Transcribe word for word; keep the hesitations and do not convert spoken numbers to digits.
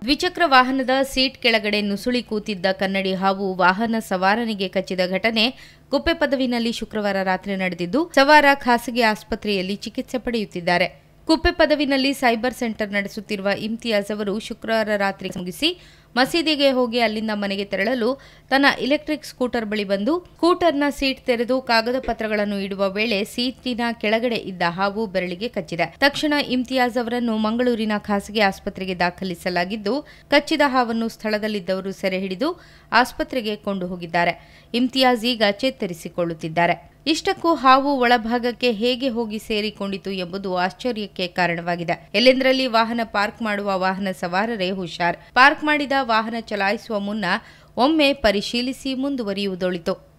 ದ್ವಿಚಕ್ರ ವಾಹನದ ಸೀಟ್ ಕೆಳಗಡೆ ನುಸುಳಿ ಕೂತಿದ್ದ ಕನ್ನಡಿ ಹಾವು ವಾಹನ ಸವಾರನಿಗೆ ಕಚ್ಚಿದ ಘಟನೆ ಕುಪ್ಪೆಪದವಿನಲ್ಲಿ ಶುಕ್ರವಾರ ರಾತ್ರಿ ನಡೆದಿದ್ದು, ಸವಾರ ಖಾಸಗಿ ಆಸ್ಪತ್ರೆಯಲ್ಲಿ ಚಿಕಿತ್ಸೆ ಪಡೆಯುತ್ತಿದ್ದಾರೆ. ಕುಪ್ಪೆಪದವಿನಲ್ಲಿ ಸೈಬರ್ ಸೆಂಟರ್ ನಡೆಸುತ್ತಿರುವ ಇಮ್ತಿಯಾಜ್ ಅವರು ಶುಕ್ರವಾರ ರಾತ್ರಿ ಮುಗಿಸಿ ಮಸೀದಿಗೆ ಹೋಗಿ ಅಲ್ಲಿಂದ ಮನೆಗೆ ತೆರಳಲು ತನ್ನ ಇಲೆಕ್ಟ್ರಿಕ್ ಸ್ಕೂಟರ್ ಬಳಿ ಬಂದು ಸ್ಕೂಟರ್ನ ಸೀಟ್ ತೆರೆದು ಕಾಗದ ಪತ್ರಗಳನ್ನು ಇಡುವ ವೇಳೆ ಸೀಟಿನ ಕೆಳಗಡೆ ಇದ್ದ ಹಾವು ಬೆರಳಿಗೆ ಕಚ್ಚಿದೆ. ತಕ್ಷಣ ಇಮ್ತಿಯಾಜ್ ಅವರನ್ನು ಮಂಗಳೂರಿನ ಖಾಸಗಿ ಆಸ್ಪತ್ರೆಗೆ ದಾಖಲಿಸಲಾಗಿದ್ದು, ಕಚ್ಚಿದ ಹಾವನ್ನು ಸ್ಥಳದಲ್ಲಿದ್ದವರು ಸೆರೆ ಹಿಡಿದು ಆಸ್ಪತ್ರೆಗೆ ಕೊಂಡು ಹೋಗಿದ್ದಾರೆ. ಇಮ್ತಿಯಾಜ್ ಈಗ ಚೇತರಿಸಿಕೊಳ್ಳುತ್ತಿದ್ದಾರೆ. ಇಷ್ಟಕ್ಕೂ ಹಾವು ಒಳಭಾಗಕ್ಕೆ ಹೇಗೆ ಹೋಗಿ ಸೇರಿಕೊಂಡಿತು ಎಂಬುದು ಆಶ್ಚರ್ಯಕ್ಕೆ ಕಾರಣವಾಗಿದೆ. ಎಲ್ಲೆಂದರಲ್ಲಿ ವಾಹನ ಪಾರ್ಕ್ ಮಾಡುವ ವಾಹನ ಸವಾರರೇ ಹುಷಾರ್. ಪಾರ್ಕ್ ಮಾಡಿದ ವಾಹನ ಚಲಾಯಿಸುವ ಮುನ್ನ ಒಮ್ಮೆ ಪರಿಶೀಲಿಸಿ ಮುಂದುವರಿಯುವುದೊಳಿತು.